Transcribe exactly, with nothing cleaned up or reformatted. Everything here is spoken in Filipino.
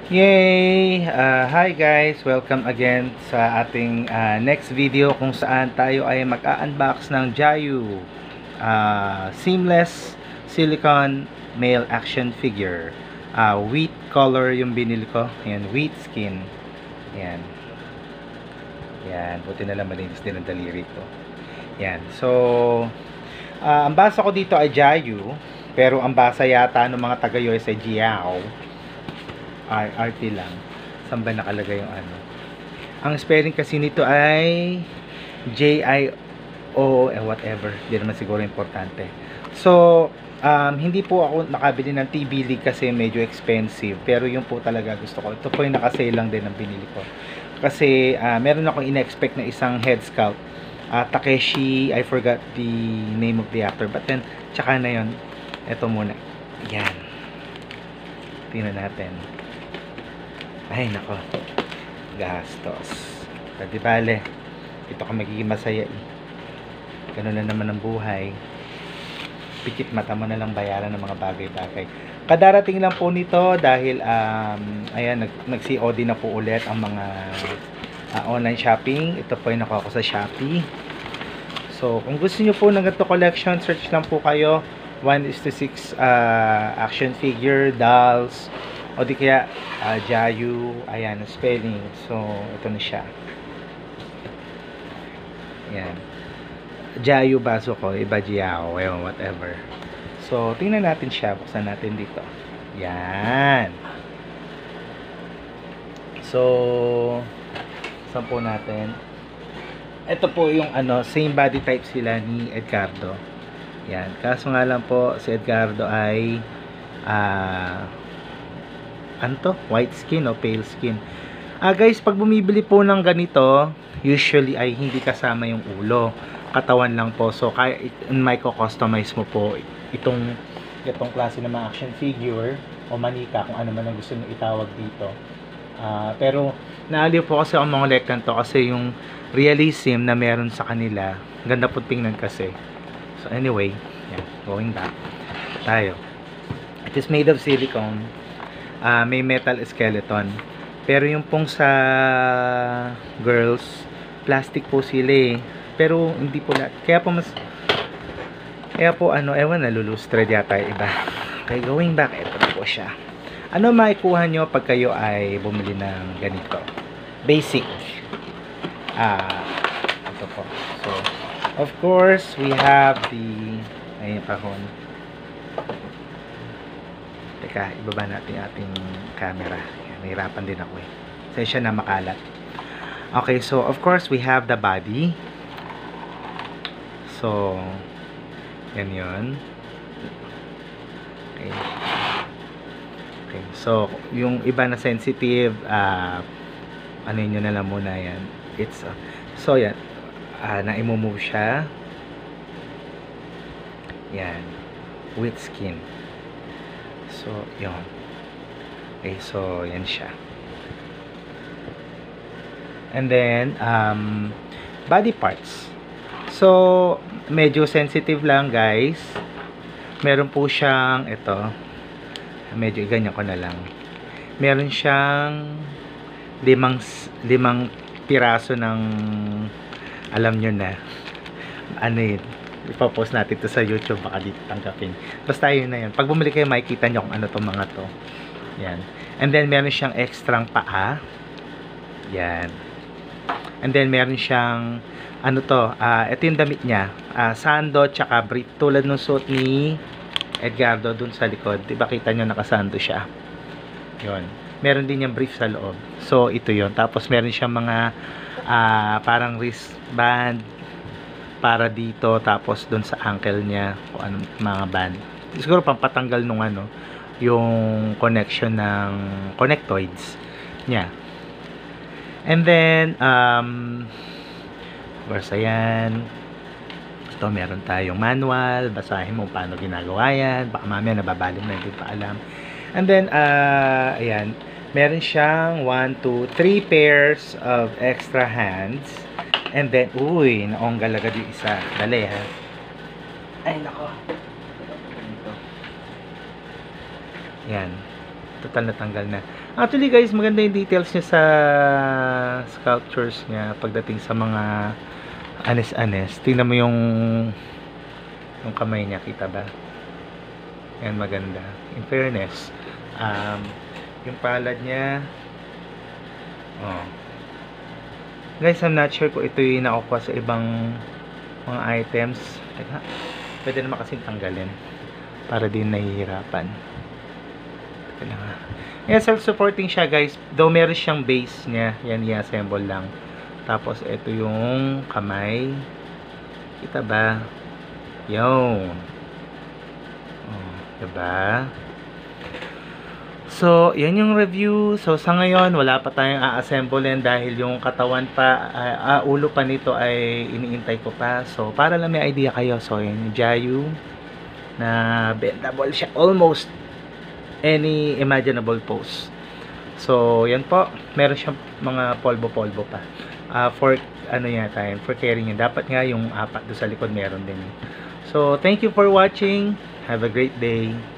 Yay! Uh, hi guys! Welcome again sa ating uh, next video kung saan tayo ay mag-unbox ng Jiaou uh, seamless silicone male action figure. Uh, wheat color yung binili ko. Ayan, wheat skin. Ayan. Ayan, buti na lang malinis din ang daliri ko. Ayan, so uh, ang basa ko dito ay Jiaou, pero ang basa yata ng mga taga-U S ay Jiaou. R T lang. Saan ba nakalagay yung ano? Ang spelling kasi nito ay J I O eh, whatever. Hindi naman siguro importante. So, um, hindi po ako nakabili ng T B League kasi medyo expensive. Pero yung po talaga gusto ko. Ito po yung nakasale lang din ang binili ko. Kasi uh, meron akong in-expect na isang head sculpt. Uh, Takeshi, I forgot the name of the actor. But then, tsaka na yun. Ito muna. Yan. Tingnan natin. Ay, nako. Gastos. Pwede bale. Ito ka magiging masaya eh. Ganun na naman ang buhay. Pikit mata mo na lang bayaran ng mga bagay-bagay. Kadarating lang po nito dahil um, ayan, nag, nag-C O D na po ulit ang mga uh, online shopping. Ito po yung nakuha ko sa Shopee. So, kung gusto niyo po ng ganito collection, search lang po kayo. one is to six uh, action figure, dolls, o di kaya uh, Jiaou, ayan ang spelling. So ito na siya. Ayan, Jiaou baso ko, iba Jiaou, ayan, whatever. So tingnan natin siya, buksan natin dito. Yan. So saan po natin, ito po yung ano, same body type sila ni Edgardo. Yan, kaso nga lang po si Edgardo ay ah uh, ano to? White skin o pale skin. Ah guys, pag bumibili po ng ganito, usually ay hindi kasama yung ulo. Katawan lang po. So, kaya may ko-customize mo po itong itong klase ng mga action figure o manika, kung ano man ang gusto nyo itawag dito. Ah, pero naaliw po kasi ang mga lektan to kasi yung realism na meron sa kanila, ganda po tingnan kasi. So anyway, yeah, going back tayo. It is made of silicone. Uh, may metal skeleton, pero yung pong sa girls plastic po sila eh, pero hindi po lahat, kaya po mas kaya po ano, ewan, nalulustrad yata yung iba. Okay, going back, ito po siya. Ano maikuha nyo pag kayo ay bumili ng ganito? Basic ah uh, ito po. So of course we have the ayun, kahon. Teka, ibaba natin ating camera. Nahirapan din ako eh. Sensya na makalat. Okay, so of course we have the body. So, yan yun. Okay. Okay, so yung iba na sensitive, uh, ano yun na lang muna yan. It's, uh, so yan, uh, na-move siya. Yan. With skin. So, yun. Okay, so, yan siya. And then, um, body parts. So, medyo sensitive lang, guys. Meron po siyang, ito, medyo ganyan ko na lang. Meron siyang limang, limang piraso ng, alam nyo na, ano yun, ipapost natin to sa YouTube, baka dito tanggapin. Basta yun na yun. Pag bumili kayo, makikita nyo kung ano tong mga to. Yan. And then, meron siyang extrang paa. Yan. And then, meron siyang, ano to, uh, ito yung damit niya. Uh, sando, tsaka brief. Tulad ng suot ni Edgardo dun sa likod. Diba, kita nyo, nakasando siya. Yun. Meron din yung brief sa loob. So, ito yun. Tapos, meron siyang mga, uh, parang wristband, para dito, tapos doon sa ankle niya o anong mga band, siguro pampatanggal nung ano, yung connection ng connectoids niya. And then um versa yan. Ito, meron tayong manual, basahin mo paano ginagawa yan, baka mamaya nababalim na, hindi pa alam. And then uh, ayan, meron siyang one, two, three pairs of extra hands. And then, uy, naonggal agad yung isa. Dali, ha? Ay, nako. Yan. total natanggal na. Actually guys, maganda yung details niya sa sculptures niya pagdating sa mga anes-anes. Tingnan mo yung yung kamay niya, kita ba? Yan, maganda. In fairness, um, yung palad niya, oh. Guys, I'm not sure kung ito yung nakukuha sa ibang mga items. Teka, pwede naman kasing tanggalin para din nahihirapan. Teka lang ha. Yan, self-supporting siya guys. Though meron siyang base niya. Yan, i-assemble lang. Tapos, ito yung kamay. Kita ba? Yun. Oh, diba? So, yan yung review. So, sa ngayon, wala pa tayong a-assemblein dahil yung katawan pa, uh, uh, ulo pa nito ay iniintay ko pa. So, para lang may idea kayo. So, yan yung Jiaou na bendable siya. Almost any imaginable pose. So, yan po. Meron siyang mga polvo-polvo pa. Uh, for, ano yata yun, for carrying yun. Dapat nga yung apat doon sa likod meron din. So, thank you for watching. Have a great day.